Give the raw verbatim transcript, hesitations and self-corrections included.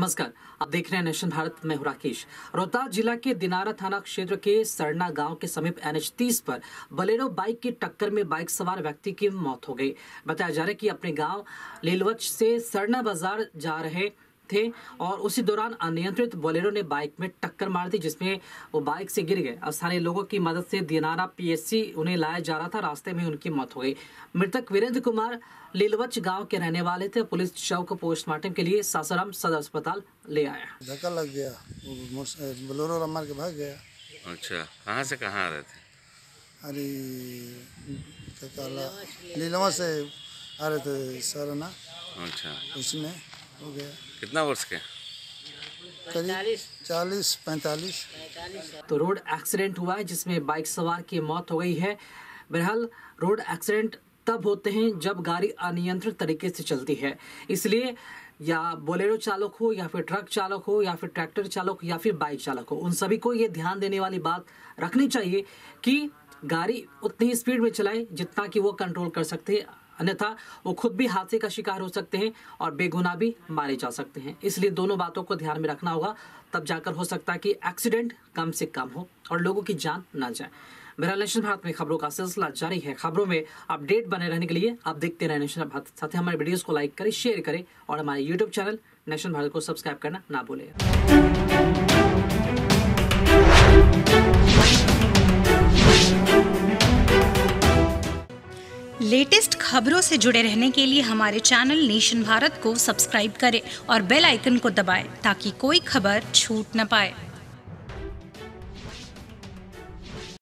नमस्कार, आप देख रहे हैं नेशन भारत में हूं राकेश। रोहतास जिला के दिनारा थाना क्षेत्र के सरना गांव के समीप एन एच तीस पर बोलेरो बाइक की टक्कर में बाइक सवार व्यक्ति की मौत हो गई। बताया जा रहा है कि अपने गांव लीलवच से सरना बाजार जा रहे थे और उसी दौरान अनियंत्रित बोलेरो ने बाइक में टक्कर मार दी, जिसमें वो बाइक से गिर गए। स्थानीय लोगों की मदद से दिनारा पी एच सी उन्हें लाया जा रहा था, रास्ते में उनकी मौत हो गई। मृतक वीरेंद्र कुमार लीलवच गांव के रहने वाले थे। पुलिस शव को पोस्टमार्टम के लिए सासाराम सदर अस्पताल ले आया। धक्का लग गया, बोलेरो मार के भाग गया। अच्छा, कहाँ से कहाँ आ रहे थे? अरे क्या कहला लीलवा से आ रहे थे सरना। अच्छा, उसमें हो गया। कितना वर्ष के? करीब चालीस पैंतालीस। तो रोड एक्सीडेंट हुआ है जिसमें बाइक सवार की मौत हो गई है। बहरहाल रोड एक्सीडेंट तब होते हैं जब गाड़ी अनियंत्रित तरीके से चलती है, इसलिए या बोलेरो चालक हो या फिर ट्रक चालक हो या फिर ट्रैक्टर चालक या फिर बाइक चालक हो, उन सभी को ये ध्यान देने वाली बात रखनी चाहिए कि गाड़ी उतनी स्पीड में चलाए जितना कि वो कंट्रोल कर सकते हैं, अन्यथा वो खुद भी हादसे का शिकार हो सकते हैं और बेगुनाह भी मारे जा सकते हैं। इसलिए दोनों बातों को ध्यान में रखना होगा, तब जाकर हो सकता है कि एक्सीडेंट कम से कम हो और लोगों की जान ना जाए। मेरा नेशन भारत में खबरों का सिलसिला जारी है। खबरों में अपडेट बने रहने के लिए आप देखते रहे नेशन भारत। साथ ही हमारे वीडियोस को लाइक करें, शेयर करें और हमारे यूट्यूब चैनल नेशन भारत को सब्सक्राइब करना ना भूलें। लेटेस्ट खबरों से जुड़े रहने के लिए हमारे चैनल नेशन भारत को सब्सक्राइब करें और बेल आइकन को दबाएं ताकि कोई खबर छूट न पाए।